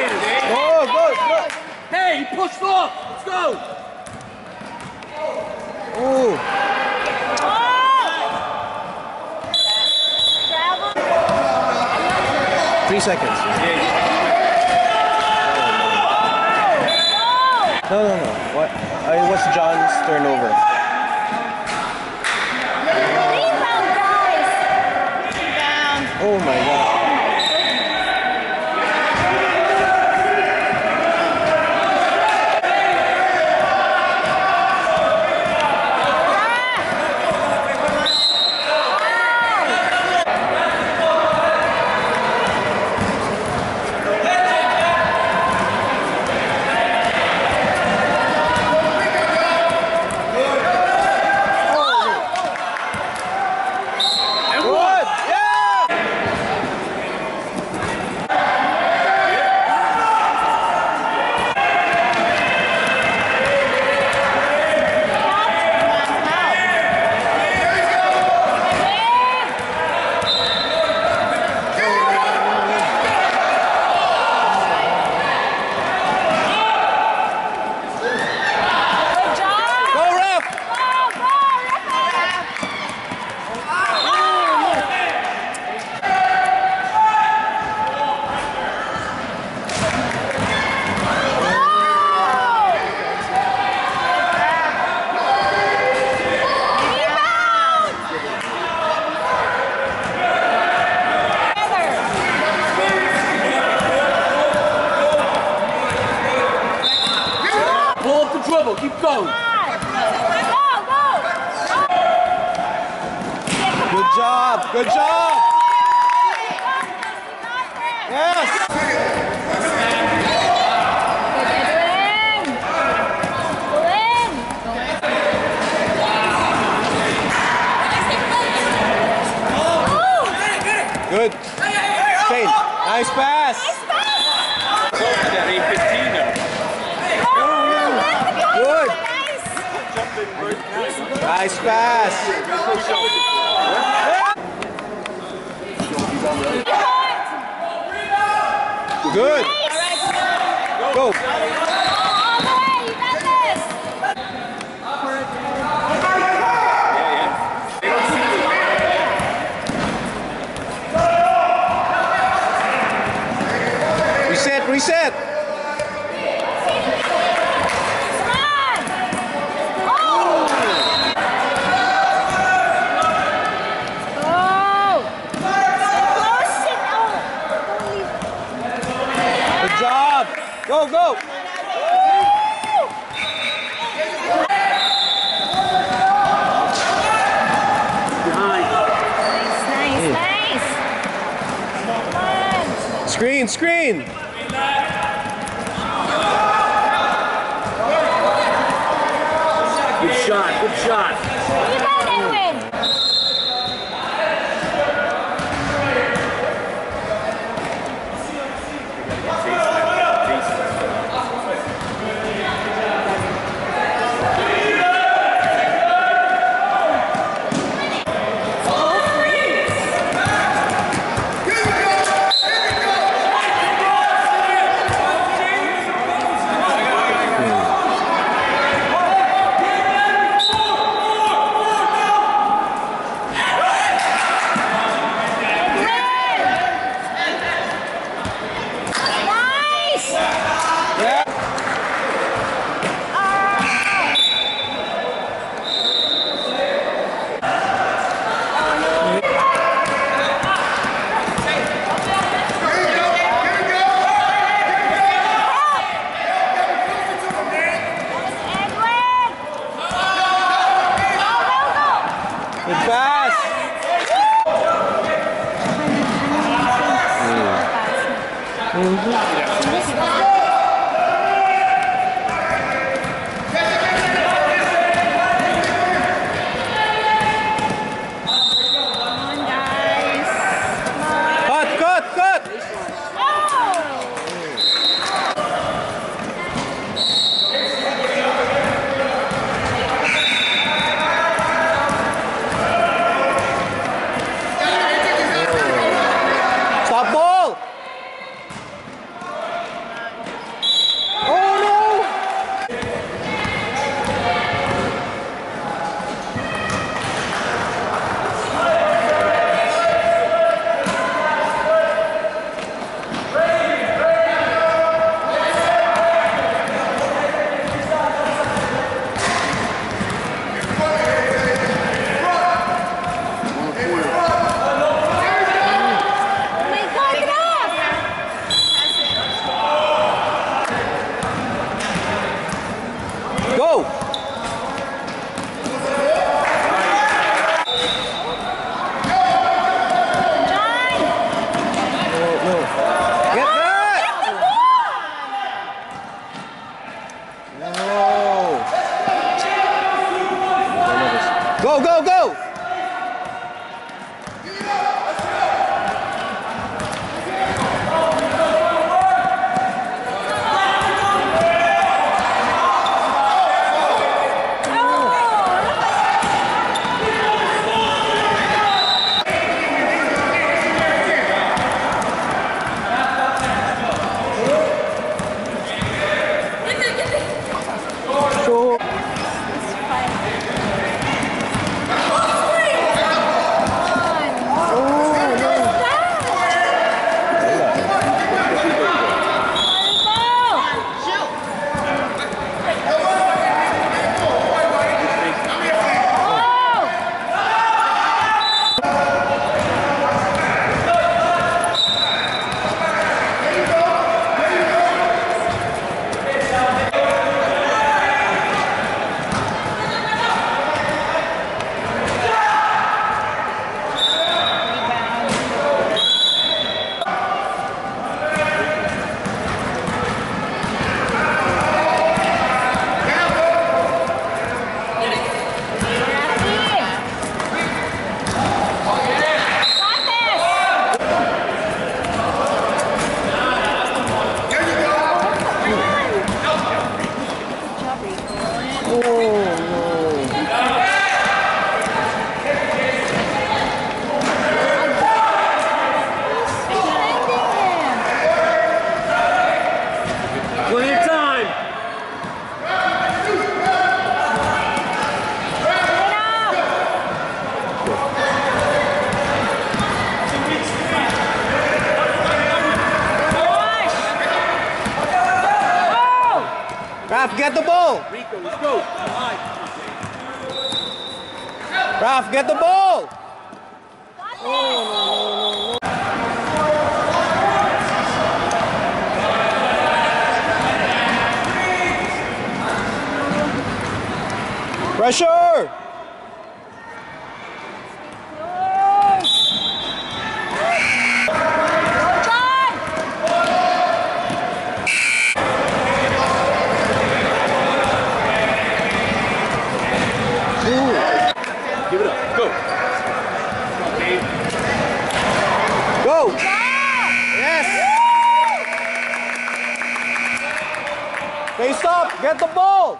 Go, go, go. Hey, he pushed off. Let's go. Ooh. 3 seconds. No. What? It was John's turnover. Rebound, guys! Rebound. Oh my God. Keep going. Good job. Good job. Yes. Good. Shane, nice pass. That ain't 15 now. Good. Nice pass. Good. Go. Reset, reset. Good job. Go, go. Screen, screen. Good shot, good shot. Go, go, go! Raf, get the ball! Rico, let's go. Raf, get the ball! Pressure! Give it up. Go. Okay. Go! Yes! Okay, stop! Get the ball!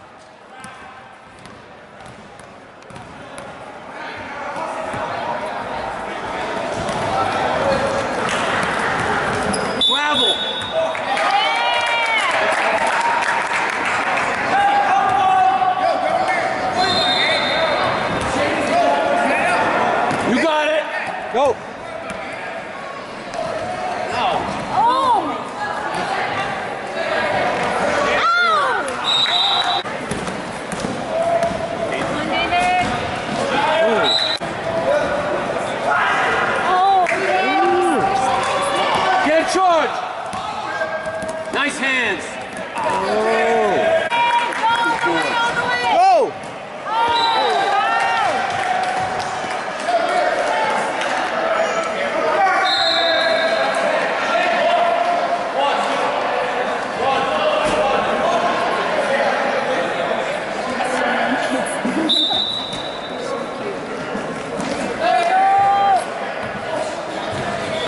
Travel. You got it. Go! Get in charge. Nice hands. Go!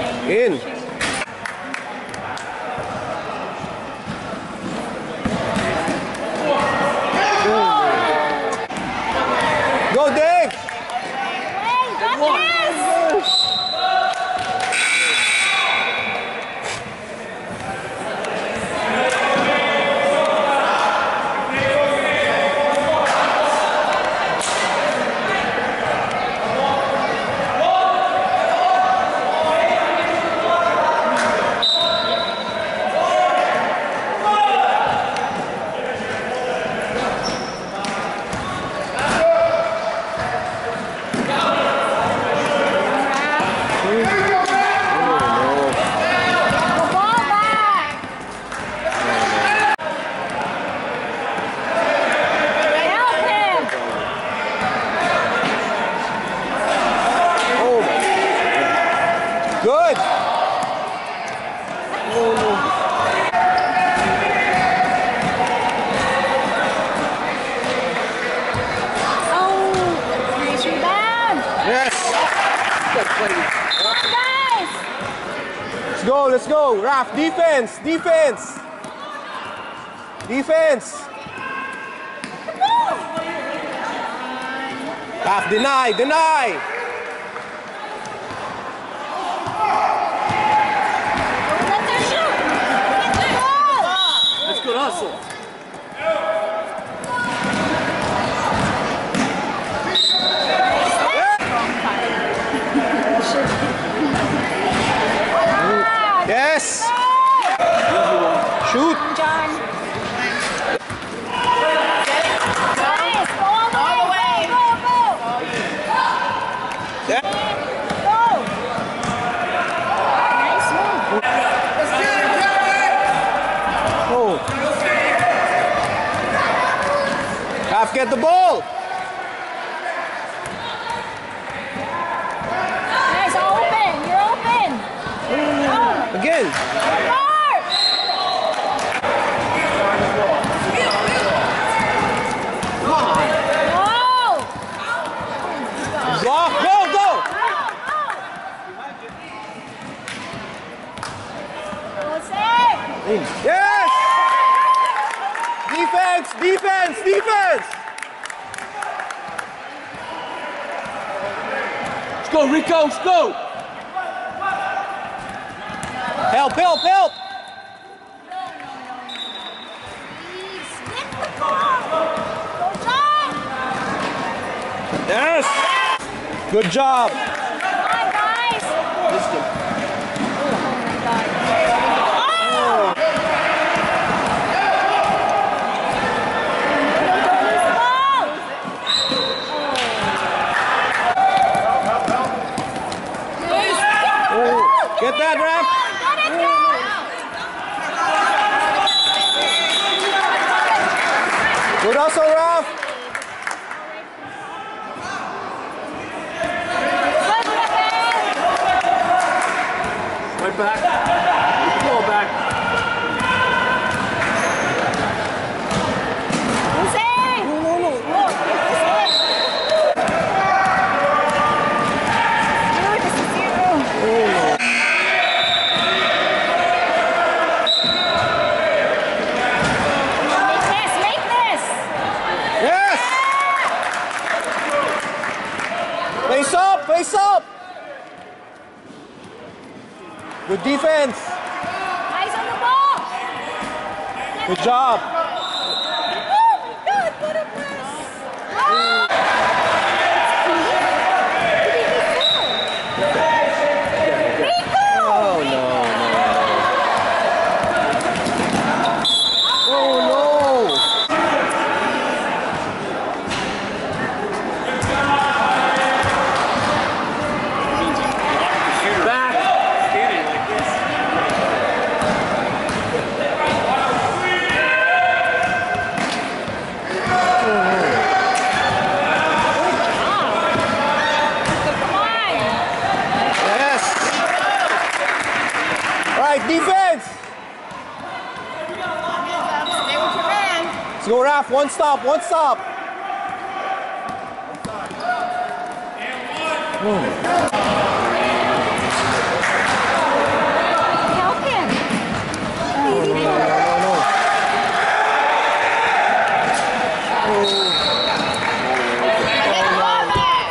In. let's go. Raf, defense, defense. Defense. Raf, deny, deny. Let them shoot. Get the ball. That's good hustle. Yes. Shoot. John. Nice. Go all the way. Go, go, go. Yeah. Go. Nice move. Oh. Raf, get the ball. Nice. Open. You're open. Again. Block. Go, go. Yes. Defense, defense, defense. Let's go, Rico. Let's go. Help, help, help. Yes. Good job. Come on, guys. Get that, Raf. Good hustle, Raf. Right back. Ball back. Yes. Face up, face up. Good defense. Eyes on the ball. Good job. Good, good at this. Oh no, no, no. Oh no. Back. Standing like this. Yes. Right, defense. Stay with your man. Let's go, Raf. One stop, one stop. Help him. Get the ball back.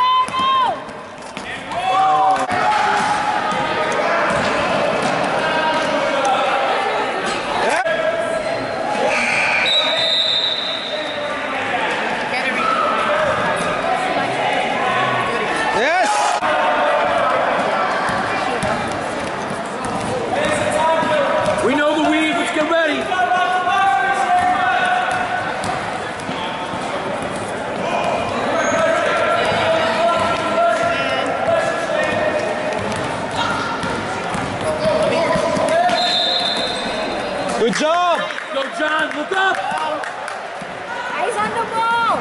Yes. We know the weed. Let's get ready. Good job. Go, John. Look up. Eyes on the ball.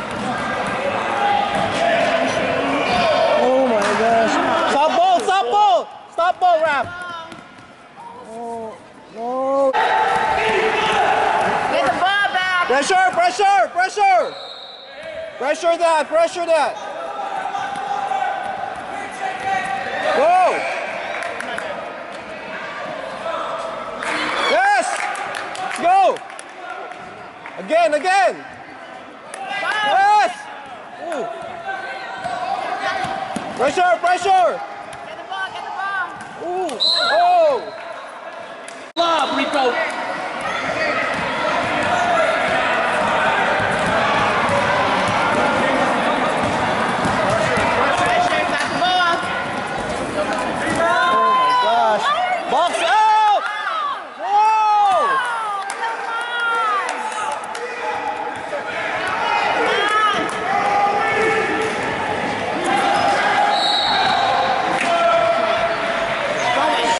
Oh my gosh. Stop ball, stop ball. Stop ball, Raf. Oh, no. Get the ball back. Pressure, pressure, pressure. Pressure that, pressure that. Go. go. Again, again. Yes. Ooh. Pressure, pressure. Get the ball, get the ball. Ooh. Oh. Lob, Rico.